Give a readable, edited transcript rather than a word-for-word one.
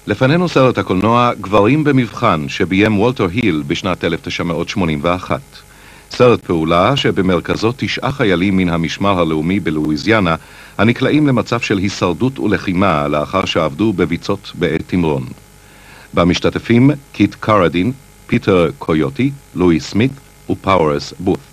לפנינו סרט הקולנוע גברים במבחן שביים וולטר היל בשנת 1981. סרט פעולה שבמרכזו 9 חיילים מן המשמר הלאומי בלואיזיאנה הנקלעים למצב של הישרדות ולחימה לאחר שעבדו בביצות בעת תמרון. במשתתפים קיט קרדין, פיטר קויוטי, לואי סמית ופאורס בות'.